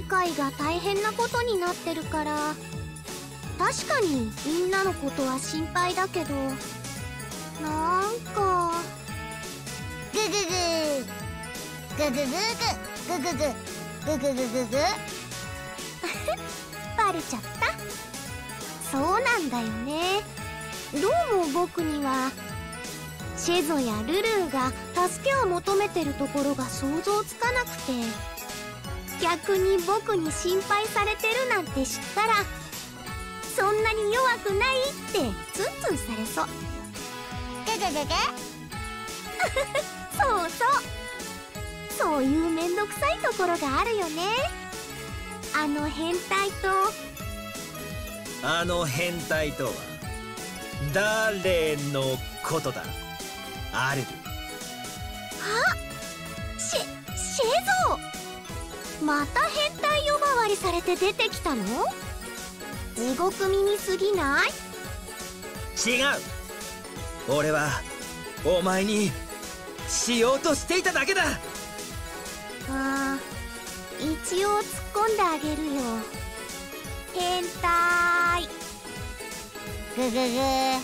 界が大変なことになってるから、確かにみんなのことは心配だけど、なんかグググググググググググググググググバレちゃった。そうなんだよね。どうも僕にはシェゾやルルーが助けを求めてるところが想像つかなくて、逆に僕に心配されてるなんて知ったら、そんなに弱くないってツンツンされそう。 ググググそうそう、そういうめんどくさいところがあるよね。あの変態とは誰のことだ？アルル。 シェゾー、また変態呼ばわりされて出てきたの？地獄耳すぎない？ 違う、俺はお前にしようとしていただけだ。 一応突っ込んであげるよ。変態。 グググ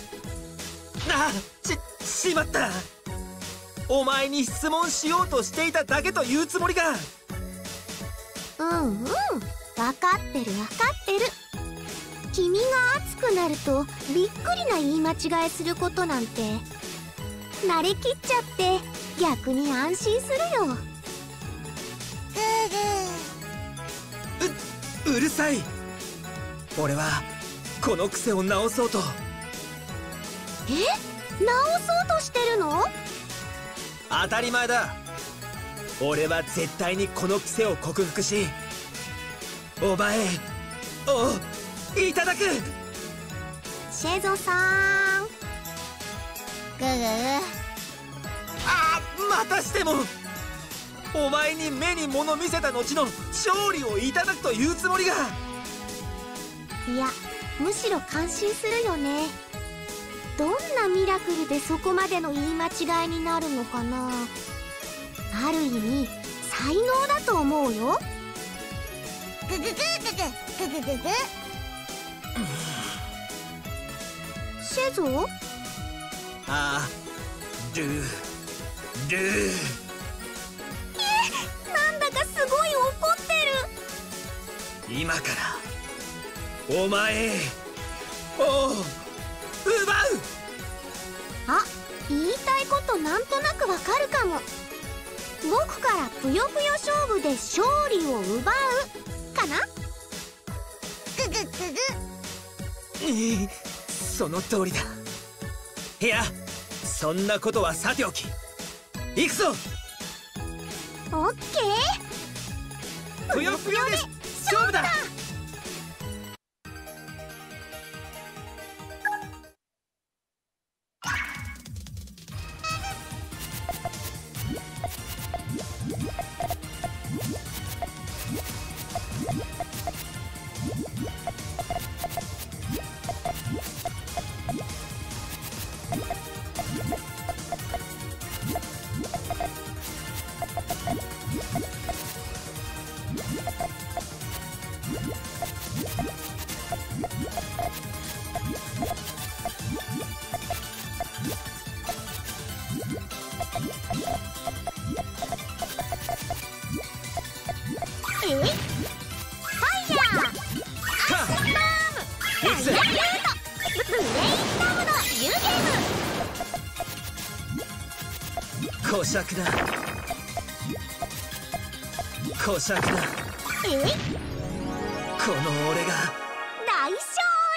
しまった。お前に質問しようとしていただけというつもりか。 分かってる分かってる。君が熱くなるとびっくりな言い間違いすることなんて慣れきっちゃって逆に安心するよ。 うるさい。俺はこの癖を直そうと。 直そうとしてるの？ 当たり前だ。俺は絶対にこの癖を克服し、お前をいただく。 シェゾさん。 グググまたしてもお前に目に物見せた後の勝利をいただくというつもりが。 いや、むしろ感心するよね。どんなミラクルでそこまでの言い間違いになるのかな。ある意味才能だと思うよ。 グググググググググ。 シェゾ？なんだかすごい怒ってる。 今からお前を奪う。 言いたいことなんとなくわかるかも。僕からぷよぷよ勝負で勝利を奪うかな。 ググググ。 その通りだ。いや、そんなことはさておき、行くぞ。 オッケー。 ぷよぷよで勝負だ。こしゃくだ。こしゃくだ。この俺が大勝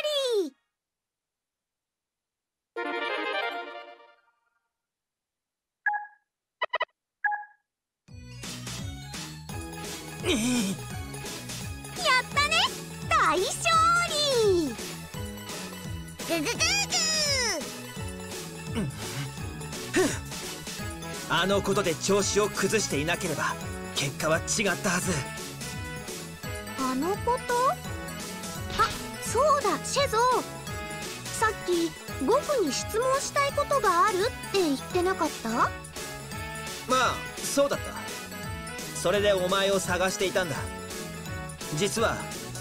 利。やったね、大勝利。 ググググあのことで調子を崩していなければ結果は違ったはず。 あのこと？そうだ、シェゾー。さっき僕に質問したいことがあるって言ってなかった？ まあそうだった。それでお前を探していたんだ。 実は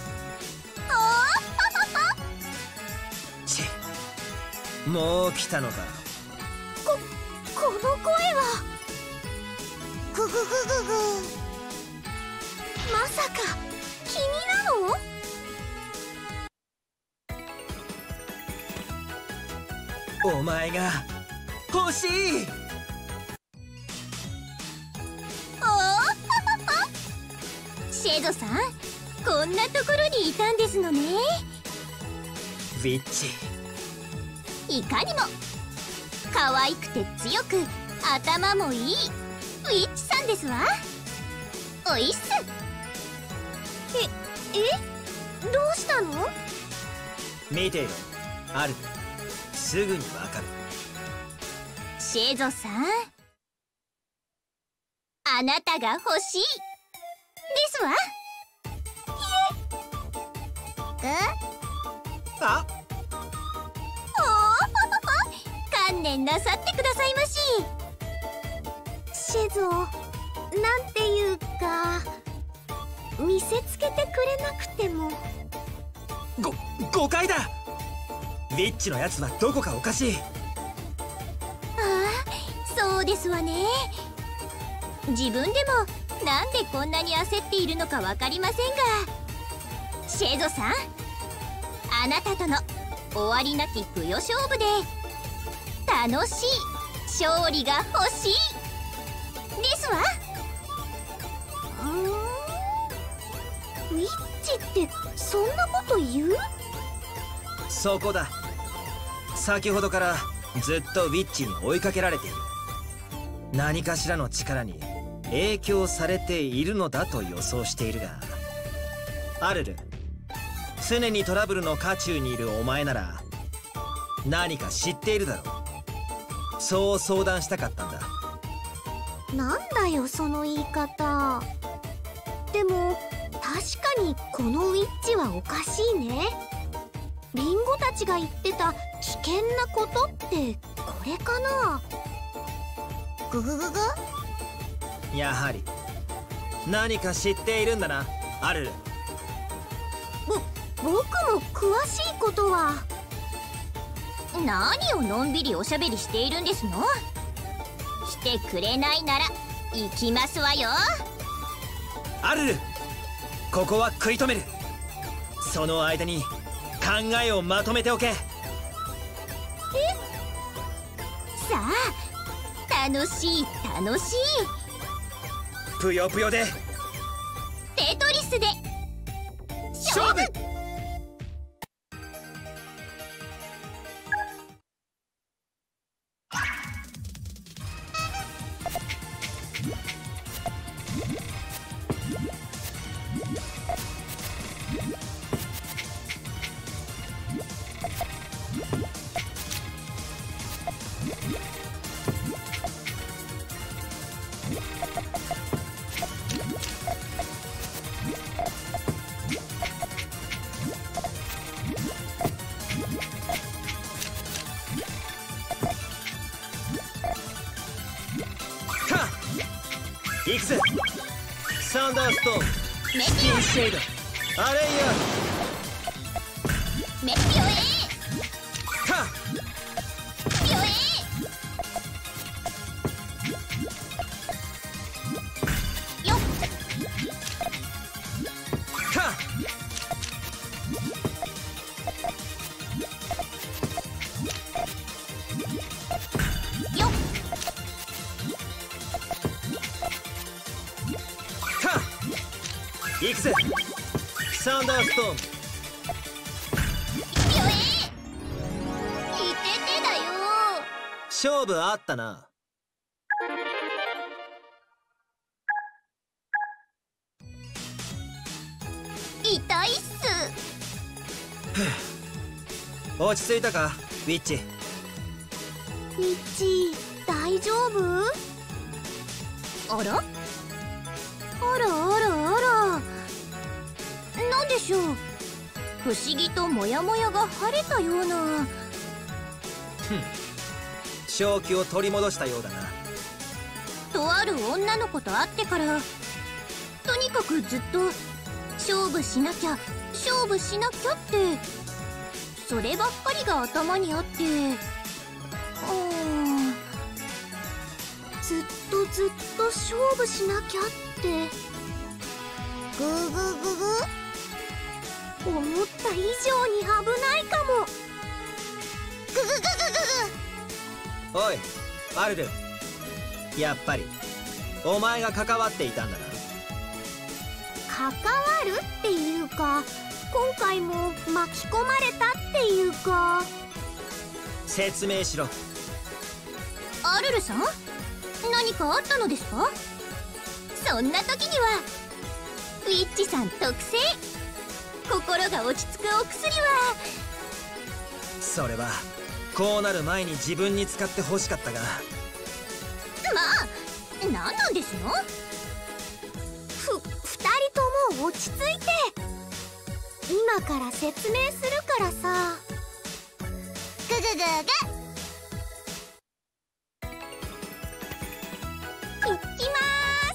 もう来たのか。 この声はグググググ。 まさか君なの？ お前が欲しい。 シェゾさん、こんなところにいたんですのね。 ウィッチ、 いかにも可愛くて強く頭もいいウィッチさんですわ。おいっす。どうしたの？ 見ていろ、ある。すぐにわかる。 シェゾさん、あなたが欲しいですわ。 あ、 観念なさってくださいまし。シェゾ、なんていうか、見せつけてくれなくても。 誤解だ。ウィッチのやつはどこかおかしい。 そうですわね。自分でもなんでこんなに焦っているのか分かりませんが、シェゾさん、あなたとの終わりなきぷよ勝負で楽しい勝利が欲しいですわ。ウィッチってそんなこと言う？ そこだ。先ほどからずっとウィッチに追いかけられている。何かしらの力に影響されているのだと予想しているが、アルル、常にトラブルの渦中にいるお前なら何か知っているだろう。そう相談したかったんだ。 なんだよその言い方。でも確かにこのウィッチはおかしいね。リンゴたちが言ってた危険なことってこれかな？ ググググ。 やはり何か知っているんだな、アルル。 僕も詳しいことは。何をのんびりおしゃべりしているんですの？してくれないなら行きますわよ。 アルル、ここは食い止める。その間に考えをまとめておけ。 さあ、楽しい楽しい。 ぷよぷよでテトリスで勝負。行くぜ。サンダーストーン、スキンシェイド、アレイメテオへ。 ヤー、 ピオへ。よっ。よっ。 行くぜ。サンダーストーン、 ピオへ。いててだよ。 勝負あったな。 痛いっす。 落ち着いたか、ウィッチ。 ウィッチ、大丈夫？あら？あらあらあら。なんでしょう。不思議とモヤモヤが晴れたような。 正気を取り戻したようだな。 とある女の子と会ってから、とにかくずっと勝負しなきゃ勝負しなきゃって、そればっかりが頭にあって、ずっと勝負しなきゃって。 グーグーググ思った以上に危ないかも。 グググググおいアルル、やっぱりお前が関わっていたんだな。 関わるっていうか、今回も巻き込まれたっていうか。 説明しろ。 アルルさん、何かあったのですか？そんな時にはウィッチさん特製、心が落ち着くお薬は。 それはこうなる前に自分に使って欲しかったが。 まあ、何なんですの？2人とも落ち着いて。今から説明するからさ。 ググググいきま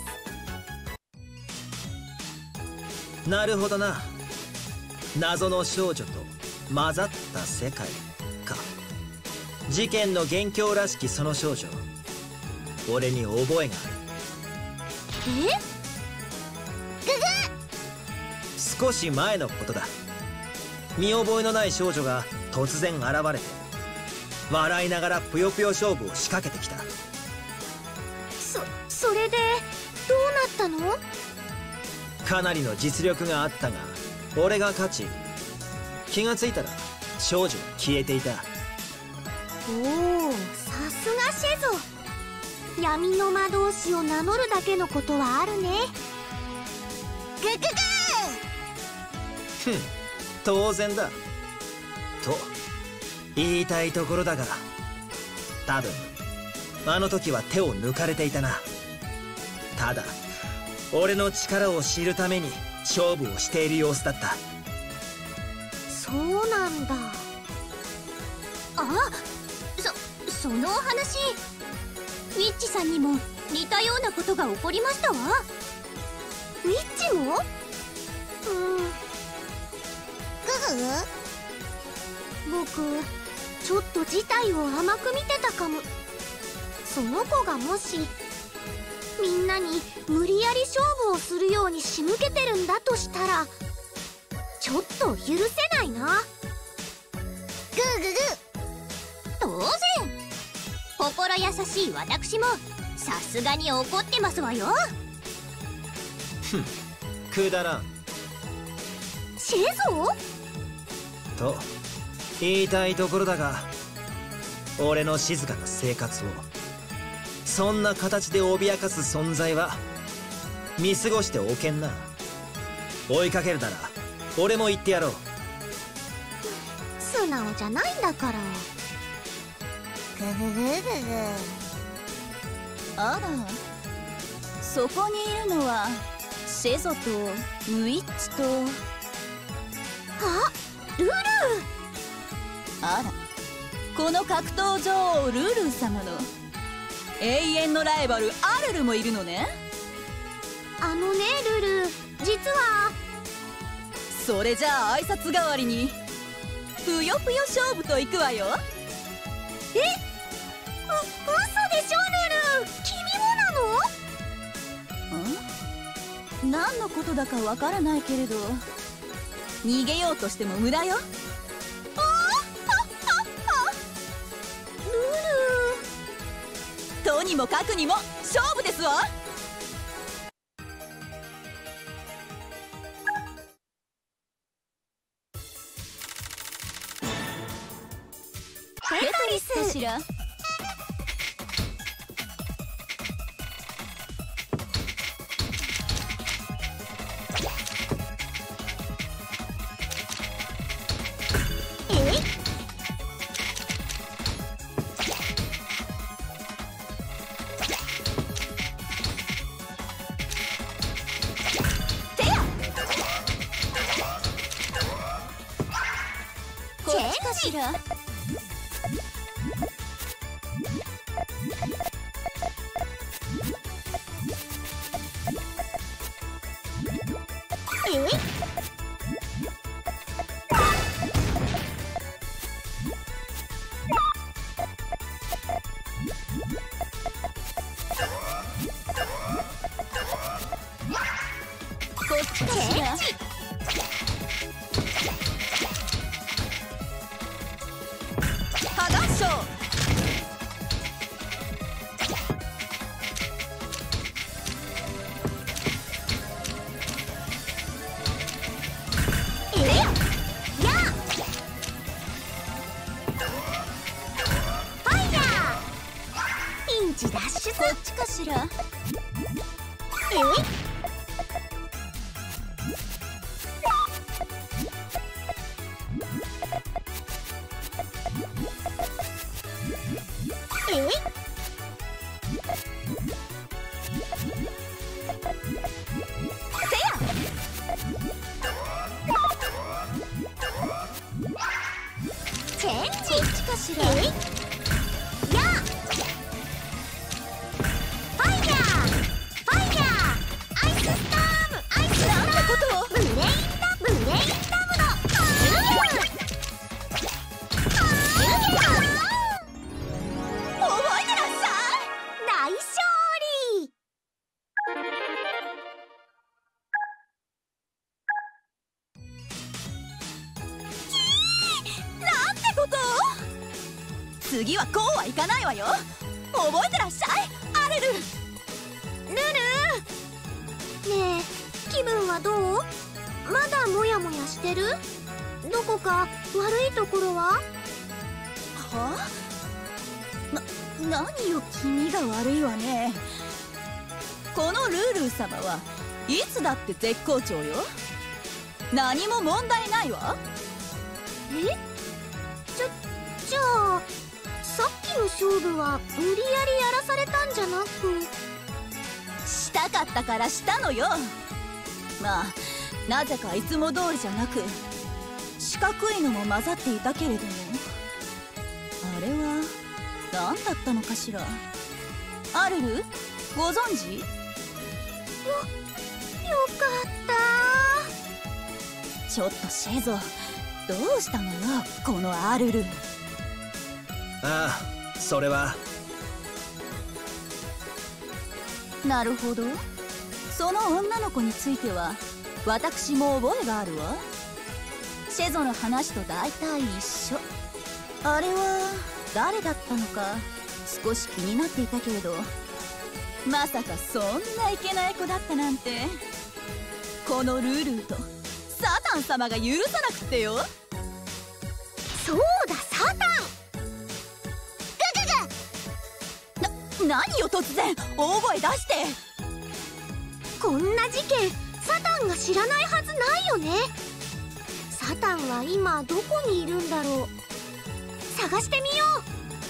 ーす。 なるほどな。謎の少女と混ざった世界か。事件の元凶らしきその少女、俺に覚えがある。少し前のことだ。見覚えのない少女が突然現れて、笑いながらぷよぷよ勝負を仕掛けてきた。 それでどうなったの？ かなりの実力があったが俺が勝ち、気がついたら少女は消えていた。 おお、さすがシェゾ。闇の魔導士を名乗るだけのことはあるね。 グググふん、当然だと言いたいところだが、多分あの時は手を抜かれていたな。ただ俺の力を知るために勝負をしている様子だった。 そうなんだ。そのお話、ウィッチさんにも似たようなことが起こりましたわ。ウィッチも？ ググ僕ちょっと事態を甘く見てたかも。その子がもしみんなに無理やり勝負をするように仕向けてるんだとしたら、ちょっと許せないな。 グググ当然、心優しい私もさすがに怒ってますわよ。 ふん、くだらんシェゾと言いたいところだが、俺の静かな生活をそんな形で脅かす存在は見過ごしておけんな。追いかけるなら俺も言ってやろう。 素直じゃないんだから。 グググググあら、そこにいるのはシェゾとウィッチと。 あ、ルル。 あら、この格闘女王ルルー様の永遠のライバルアルルもいるのね。 あのねルル、実は。 それじゃあ挨拶代わりにぷよぷよ勝負といくわよ。 嘘でしょルル、君もなの？ 何のことだかわからないけれど、逃げようとしても無駄よ。とにもかくにも勝負ですわ。 テトリスかしら。こっちかしら。 ちダッシュこっちかしら。 チェンジ。 こっちかしら。 やファイヤーファイヤーアイスストームアイスストームなんてことを。 ブレインダムド覚えてらっしゃい。 大勝利。 なんてことを。次はこうはいかないわよ。覚えてらっしゃい、アレル。 ルルねえ、気分はどう？まだモヤモヤしてる？どこか悪いところは？ はあ？何よ君が悪いわね。このルールー様はいつだって絶好調よ。何も問題ないわ。 じゃあさっきの勝負は無理やりやらされたんじゃなく、 したかったからしたのよ。まあなぜかいつも通りじゃなく四角いのも混ざっていたけれども、あれは何だったのかしら。アルル、ご存知？ よかったちょっとシェゾ、どうしたのよこのアルル。 ああ、それは。 なるほど。その女の子については私も覚えがあるわ。シェゾの話と大体一緒。あれは誰だったのか少し気になっていたけれど、まさかそんないけない子だったなんて。このルールーとサタン様が許さなくってよ。 そうだ、サタン。 何よ突然大声出して。 こんな事件サタンが知らないはずないよね。サタンは今どこにいるんだろう。探してみよう。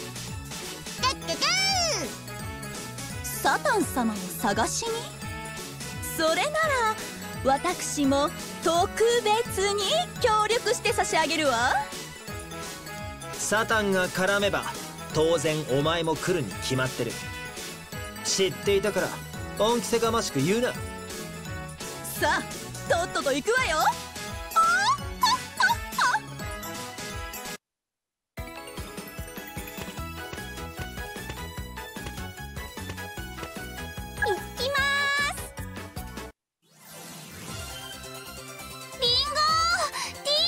サタン様を探しに？それなら私も特別に協力して差し上げるわ。 サタンが絡めば当然お前も来るに決まってる。知っていたから恩着せがましく言うな。 さあとっとと行くわよ。 行きまーす。リンゴー D。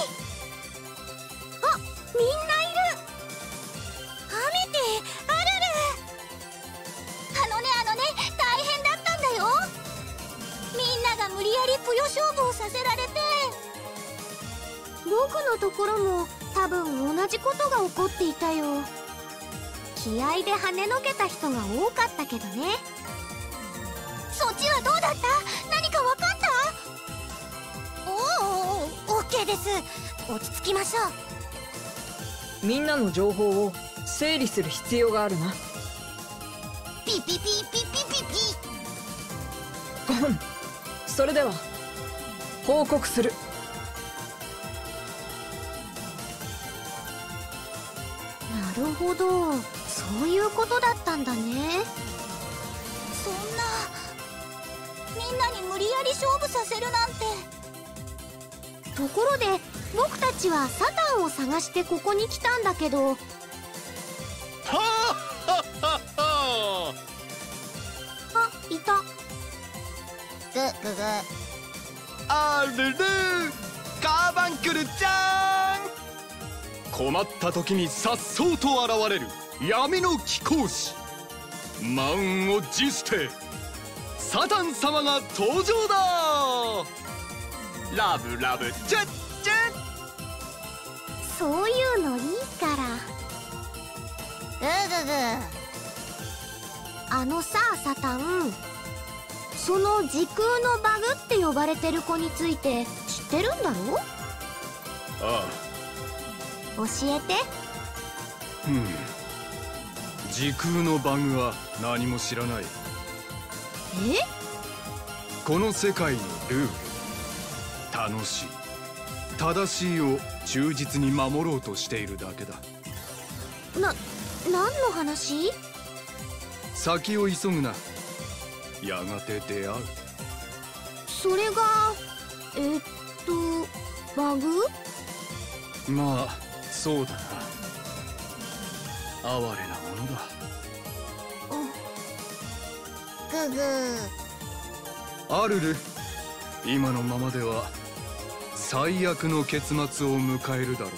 あ、みんないる。ハミティ、アルル。あのね大変だったんだよ。みんなが無理やりぷよ勝負をさせられて、僕のところも多分同じことが起こっていたよ。気合で跳ねのけた人が多かったけどね。そっちはどうだった？何か分かった？おお、オッケーです。落ち着きましょう。 みんなの情報を整理する必要があるな。 ピピピピピピピ。 それでは報告する。 なるほど、そういうことだったんだね。 そんな、みんなに無理やり勝負させるなんて。 ところで僕たちはサタンを探してここに来たんだけど。あ、いた。 グググ。 あるるカーバンクルちゃん。困った時にさっそうと現れる闇の貴公子、満を持してサタン様が登場だ。ラブラブチュッチュッ。 そういうのいいから。 グググ。 サタン、その時空のバグって呼ばれてる子について知ってるんだろ？ あ教えて。 時空のバグは何も知らない。この世界のルール、楽しい正しいを忠実に守ろうとしているだけだ。 何の話？ 先を急ぐな。やがて出会う。 それがバグ？ まあそうだな。哀れなものだ。 ググアルル、今のままでは最悪の結末を迎えるだろうな。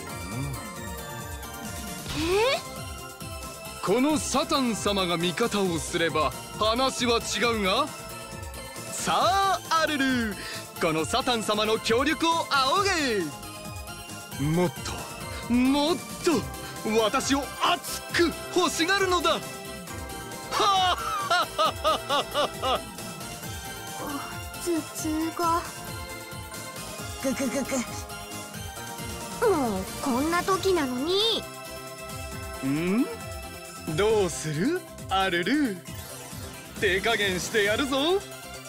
このサタン様が味方をすれば話は違うが、さあアルル、このサタン様の協力を仰げ。もっともっと私を熱く欲しがるのだ。はあ頭痛が。 ググググ。 もうこんな時なのに。 どうするアルル、手加減してやるぞ。 みんな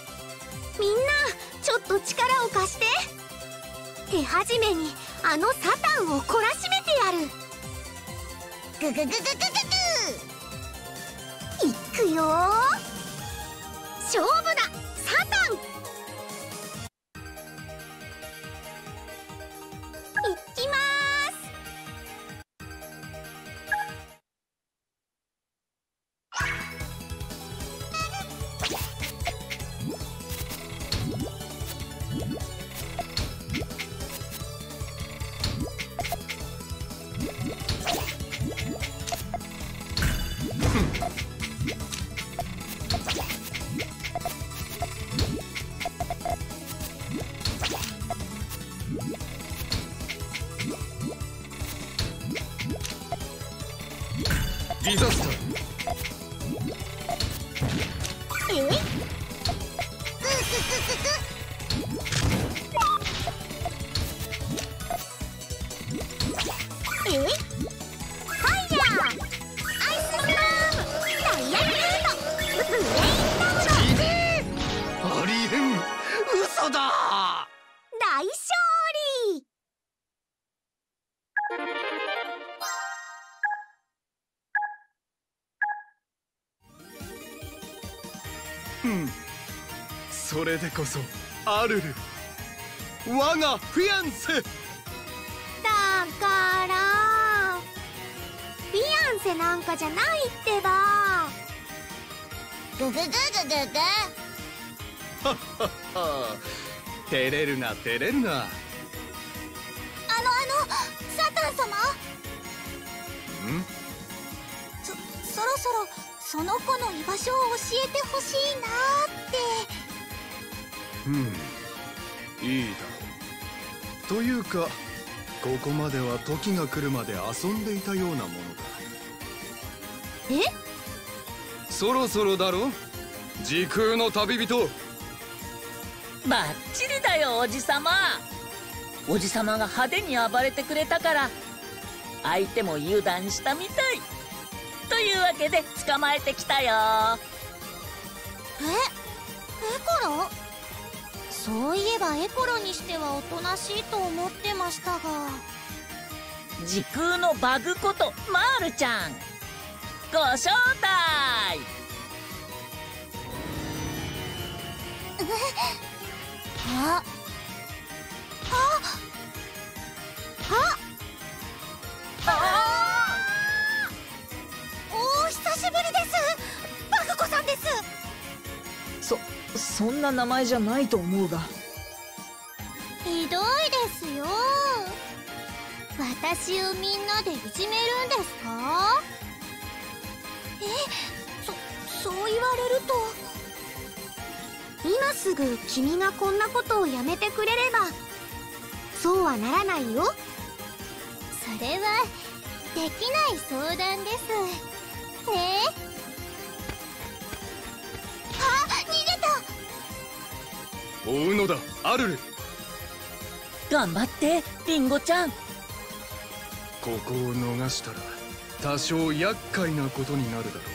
ちょっと力を貸して。手始めにサタンを懲らしめてやる。 ググググググいくよー、勝負だサタン。いきまーす。 ディザスター。 ファイヤー、アイススラーム、ダイヤルート、ブレインダウン。 ありえん、嘘だ。 大勝利。 それでこそアルル、我がフィアンセ。 だからフィアンセなんかじゃないってば。 ググググググ。 照れるな照れるな。 サタン様、そろそろその子の居場所を教えてほしいなーって。 いいだろう。というかここまでは時が来るまで遊んでいたようなものだ。そろそろだろ、時空の旅人。 バッチリだよおじさま。おじさまが派手に暴れてくれたから相手も油断したみたいというわけで捕まえてきたよ。 エコロ？そういえばエコロにしてはおとなしいと思ってましたが。 時空のバグことマールちゃん、ご招待。 お久しぶりです。バグコさんです。 そんな名前じゃないと思うが。 ひどいですよ。私をみんなでいじめるんですか？そう言われると。 今すぐ君がこんなことをやめてくれればそうはならないよ。 それはできない相談ですね。 追うのだアルル。 頑張ってリンゴちゃん。 ここを逃したら多少厄介なことになるだろう。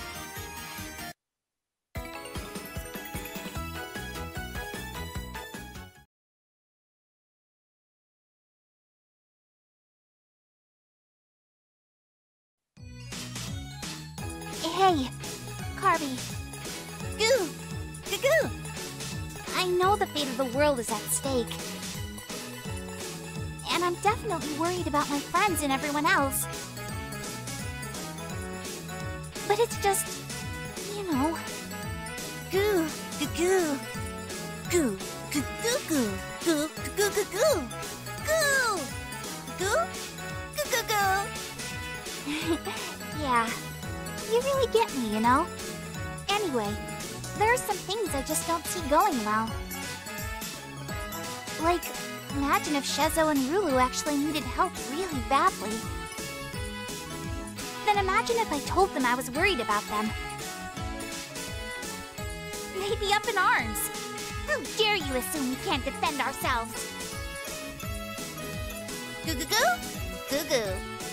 Hey, Carby. Goo! Goo! I know the fate of the world is at stake. And I'm definitely worried about my friends and everyone else. But it's just, you know... Goo! Goo! Goo! Goo! Goo! Goo! Goo! Goo! Goo! Goo! Goo! Goo! Goo! Goo! Yeah. You really get me, you know? Anyway, there are some things I just don't see going well. Like, imagine if Shezo and Rulu actually needed help really badly. Then imagine if I told them I was worried about them. They'd be up in arms. How dare you assume we can't defend ourselves? Goo goo goo? Goo goo.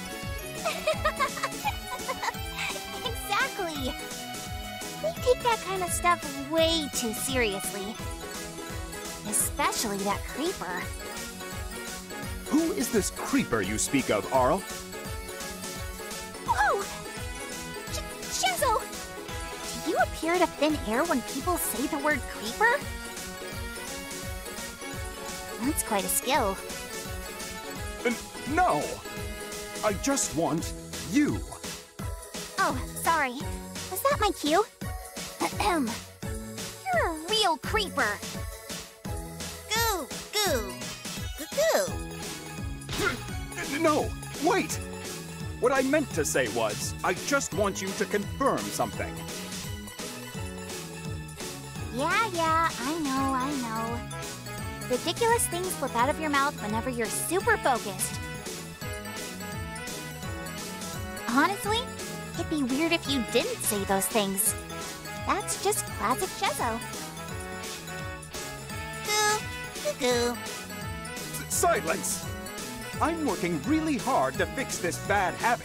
Exactly! They take that kind of stuff way too seriously. Especially that creeper. Who is this creeper you speak of, Arl? Oh! Shezo! Do you appear out of thin air when people say the word creeper? That's quite a skill. No! I just want you. Oh, sorry. Was that my cue? Ahem. You're a real creeper. Goo! Goo! Goo! No, wait! What I meant to say was, I just want you to confirm something. Yeah, I know. Ridiculous things slip out of your mouth whenever you're super focused. Honestly, it'd be weird if you didn't say those things. That's just classic Shezo. Goo. Silence! I'm working really hard to fix this bad habit.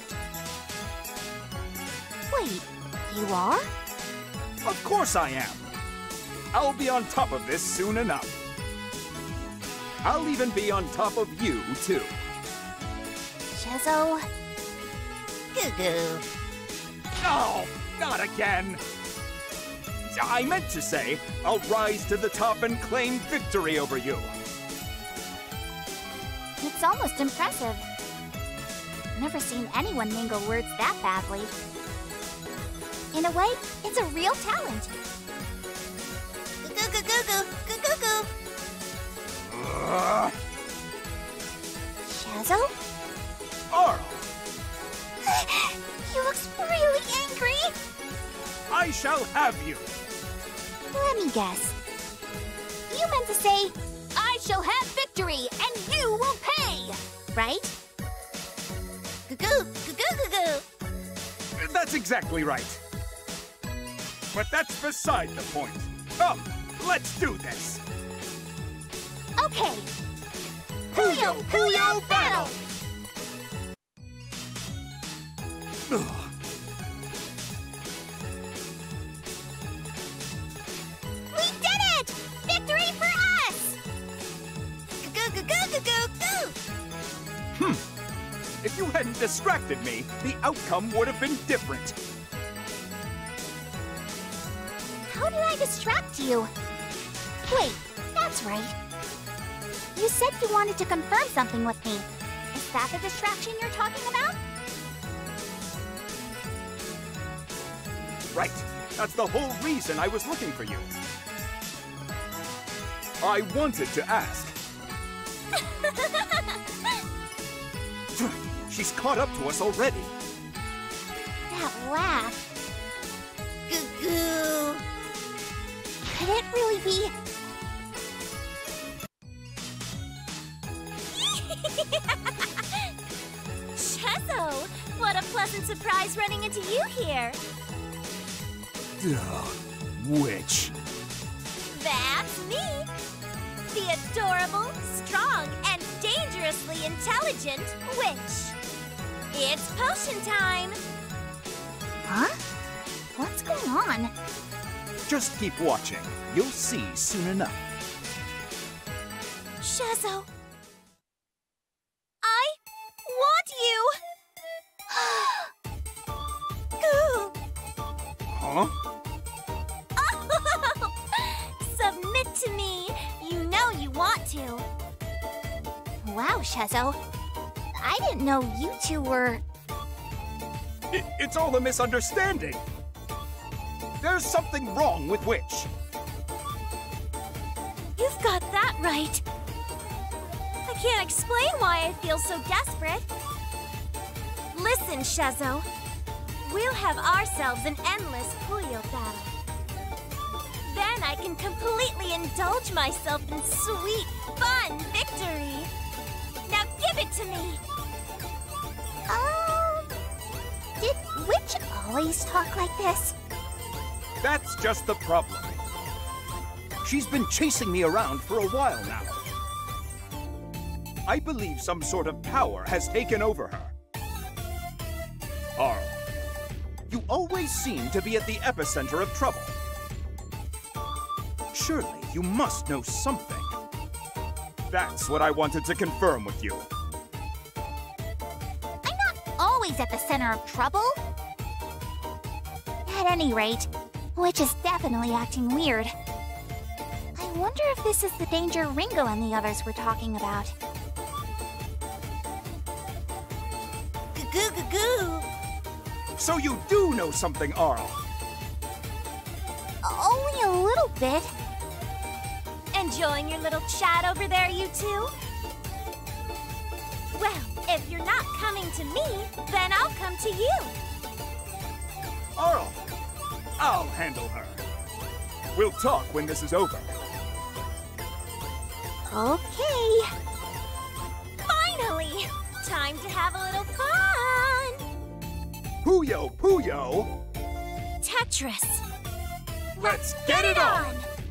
Wait, you are? Of course I am. I'll be on top of this soon enough. I'll even be on top of you, too. Shezo. Goo. No, not again. I meant to say, I'll rise to the top and claim victory over you. It's almost impressive. Never seen anyone mingle words that badly. In a way, it's a real talent. Goo. Shezo? Arl! He looks really angry. I shall have you. Let me guess. You meant to say, I shall have victory and you will pay, right? Goo. That's exactly right. But that's beside the point. Come, let's do this. Okay. Puyo battle! Ugh. We did it! Victory for us! Goo. If you hadn't distracted me, the outcome would have been different. How did I distract you? Wait, that's right. You said you wanted to confirm something with me. Is that the distraction you're talking about? Right. That's the whole reason I was looking for you. I wanted to ask. She's caught up to us already. That laugh. Goo. Could it really be? Shezo, what a pleasant surprise running into you here. Witch. That's me. the adorable, strong, and dangerously intelligent witch. It's potion time! Huh? What's going on? Just keep watching. You'll see soon enough. Shazo, I want you! Goo! Huh? Submit to me! You know you want to. Wow, Shazo. I didn't know you two were... It's all a misunderstanding. There's something wrong with Witch. You've got that right. I can't explain why I feel so desperate. Listen, Shazo. We'll have ourselves an endless Puyo battle. Then I can completely indulge myself in sweet, fun victory. Now give it to me. Did Witch always talk like this? That's just the problem. She's been chasing me around for a while now. I believe some sort of power has taken over her. Arl, you always seem to be at the epicenter of trouble. Surely you must know something. That's what I wanted to confirm with you. I'm not always at the center of trouble. At any rate, Witch is definitely acting weird. I wonder if this is the danger Ringo and the others were talking about. Goo-goo-goo. So you do know something, Arl. Only a little bit. Enjoying your little chat over there, you two? Well, if you're not coming to me, then I'll come to you. Arl, I'll handle her. We'll talk when this is over. Okay. Finally! Time to have a little fun! Puyo, Puyo! Tetris! Let's get it on!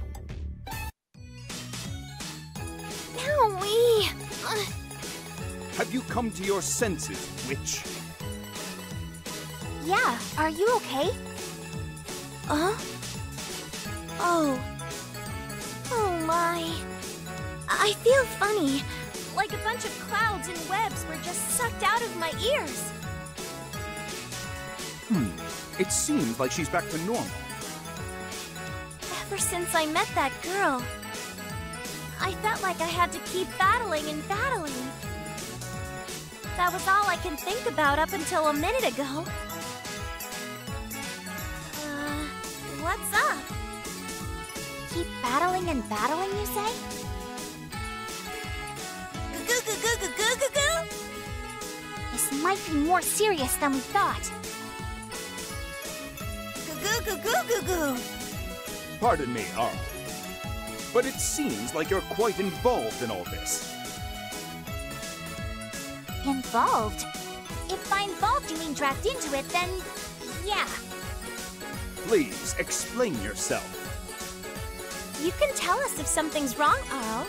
Owie! Have you come to your senses, Witch? Yeah, are you okay? Oh my. I feel funny. Like a bunch of clouds and webs were just sucked out of my ears. It seems like she's back to normal. Ever since I met that girl, I felt like I had to keep battling and battling. That was all I can think about up until a minute ago. What's up? Keep battling and battling, you say? Goo-goo-goo-goo-goo-goo-goo? This might be more serious than we thought. Goo-goo-goo-goo-goo-goo? Pardon me, Arl. But it seems like you're quite involved in all this. Involved? If by involved you mean dragged into it, then... yeah. Please, explain yourself. You can tell us if something's wrong, Arl.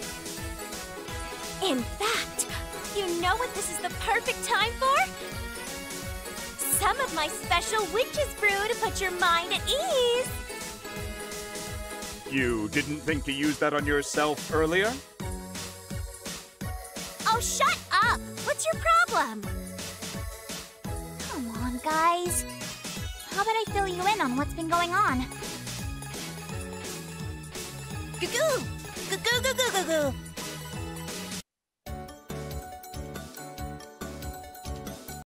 In fact, you know what this is the perfect time for? Some of my special witch's brew to put your mind at ease. You didn't think to use that on yourself earlier? Oh, shut up! What's your problem? Come on, guys. How about I fill you in on what's been going on? Goo-goo! Goo-goo-goo-goo-goo-goo!